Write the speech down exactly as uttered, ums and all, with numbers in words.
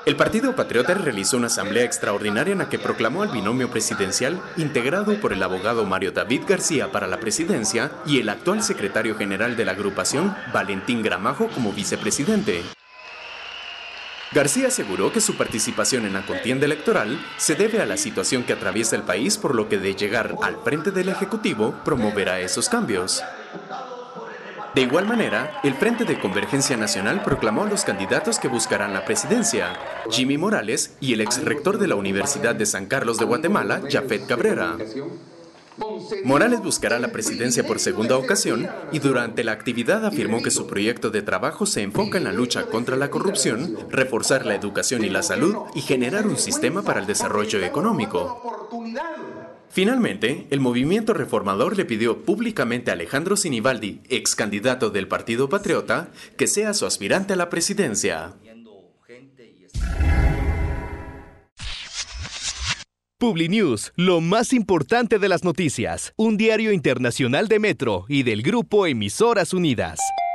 El Partido Patriota realizó una asamblea extraordinaria en la que proclamó al binomio presidencial integrado por el abogado Mario David García para la presidencia y el actual secretario general de la agrupación, Valentín Gramajo, como vicepresidente. García aseguró que su participación en la contienda electoral se debe a la situación que atraviesa el país, por lo que de llegar al frente del Ejecutivo promoverá esos cambios. De igual manera, el Frente de Convergencia Nacional proclamó a los candidatos que buscarán la presidencia, Jimmy Morales y el exrector de la Universidad de San Carlos de Guatemala, Jafet Cabrera. Morales buscará la presidencia por segunda ocasión y durante la actividad afirmó que su proyecto de trabajo se enfoca en la lucha contra la corrupción, reforzar la educación y la salud y generar un sistema para el desarrollo económico. Finalmente, el movimiento reformador le pidió públicamente a Alejandro Sinibaldi, ex candidato del Partido Patriota, que sea su aspirante a la presidencia. Publinews, lo más importante de las noticias. Un diario internacional de Metro y del grupo Emisoras Unidas.